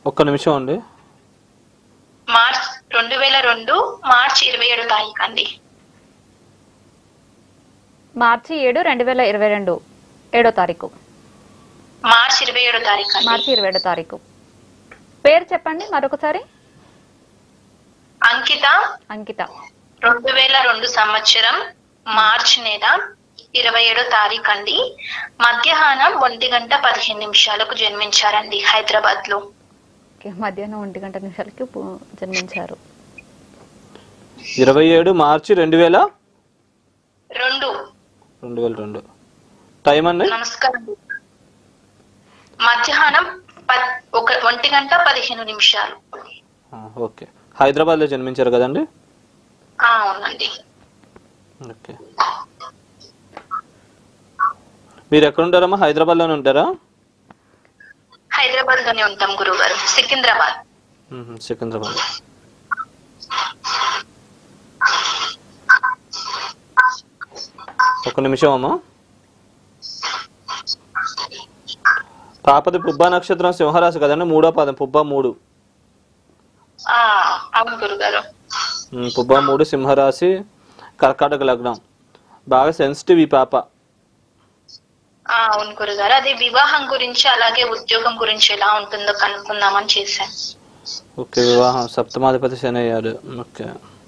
ఒక్క నిమిషం అండి. మార్చ్ 2002 మార్చి 27 తారీఖు అండి. మార్చి 7, 2022 7వ తారీఖు. మార్చి 27 తారీఖు అండి. మార్చి 27 తారీఖు. పేరు చెప్పండి మరొకసారి. అంకిత. అంకిత. 2002 సంవత్సరం మార్చి నెల 27 తారీఖు అండి. మధ్యాహ్నం 1:15 జన్మించారండి హైదరాబాద్ లో. మధ్యాహ్నం 1:00 జన్మించారు. 27 మార్చి 2002. 2002. టైం అండి? నమస్కారం. మధ్యాహ్నం 1:15. ఓకే. హైదరాబాద్ లో జన్మించారు కదండి? అవునండి. ఓకే. మీరు ఎక్కడ ఉంటారమ్మా? హైదరాబాద్ లోనే ఉంటారా? హైదరాబాద్ లోనే ఉంటాం గురుగారు. సికింద్రాబాద్. సికింద్రాబాద్. ఒక నిమిషం అమ్మా. పాపది పుబ్బా నక్షత్రం సింహరాశి కదండి, 3వ పాదం పుబ్బా 3. అవును గురుగారు. పుబ్బా 3 సింహరాశి, కర్కాటక లగ్నం. బాగా సెన్సిటివ్ ఈ పాప. అవును గురుగారు. అది వివాహం గురించి అలాగే ఉద్యోగం గురించి ఎలా ఉంటుందో కనుక్కుందామని చేశాను. ఓకే. వివాహం సప్తమాధిపతి శని అయ్యాడు. ఓకే.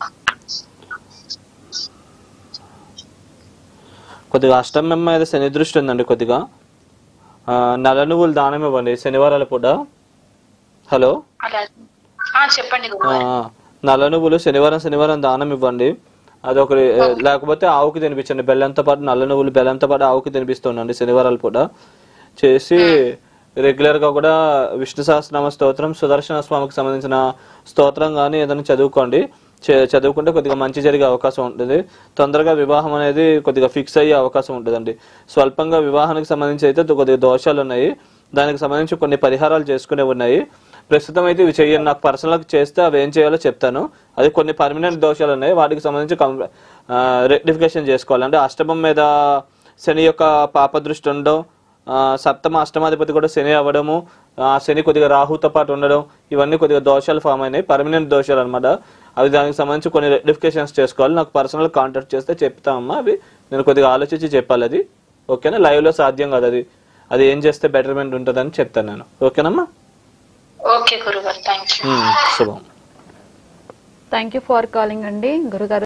కొద్దిగా అష్టమం మీద శని దృష్టి ఉందండి. కొద్దిగా నల్ల నువ్వులు దానం ఇవ్వండి శనివారాల పూట. హలో, చెప్పండి. నల్ల నువ్వులు శనివారం దానం ఇవ్వండి. అదొకటి. లేకపోతే ఆవుకి తినిపించండి బెల్లంతో పాటు. నల్ల నువ్వులు బెల్లంతో పాటు ఆవుకి తినిపిస్తుండండి శనివారాల పూట చేసి. రెగ్యులర్ గా కూడా విష్ణు సహస్రనామ స్తోత్రం, సుదర్శన స్వామికి సంబంధించిన స్తోత్రం కానీ ఏదైనా చదువుకోండి. చదువుకుంటే కొద్దిగా మంచి జరిగే అవకాశం ఉంటుంది. తొందరగా వివాహం అనేది కొద్దిగా ఫిక్స్ అయ్యే అవకాశం ఉంటుందండి. స్వల్పంగా వివాహానికి సంబంధించి అయితే కొద్దిగా దోషాలు ఉన్నాయి. దానికి సంబంధించి కొన్ని పరిహారాలు చేసుకునే ఉన్నాయి. ప్రస్తుతం అయితే ఇవి చెయ్యండి. నాకు పర్సనల్గా చేస్తే అవి ఏం చేయాలో చెప్తాను. అది కొన్ని పర్మనెంట్ దోషాలు ఉన్నాయి, వాటికి సంబంధించి రెక్టిఫికేషన్ చేసుకోవాలి. అంటే అష్టమం మీద శని యొక్క పాప దృష్టి ఉండడం, సప్తమ అష్టమాధిపతి కూడా శని అవ్వడము, శని కొద్దిగా రాహుతో పాటు ఉండడం, ఇవన్నీ కొద్దిగా దోషాలు ఫామ్ అయినాయి, పర్మనెంట్ దోషాలు అనమాట. అవి దానికి సంబంధించి కొన్ని రెక్టిఫికేషన్స్ చేసుకోవాలి. నాకు పర్సనల్ కాంటాక్ట్ చేస్తే చెప్తామమ్మా. అవి నేను కొద్దిగా ఆలోచించి చెప్పాలి. అది ఓకేనా? లైవ్లో సాధ్యం కాదు. అది ఏం చేస్తే బెటర్మెంట్ ఉంటుందని చెప్తాను నేను. ఓకేనమ్మా? ఓకే గురుగారు. Thank you. శుభం. థ్యాంక్ యూ ఫర్ కాలింగ్ అండి గురుగారు.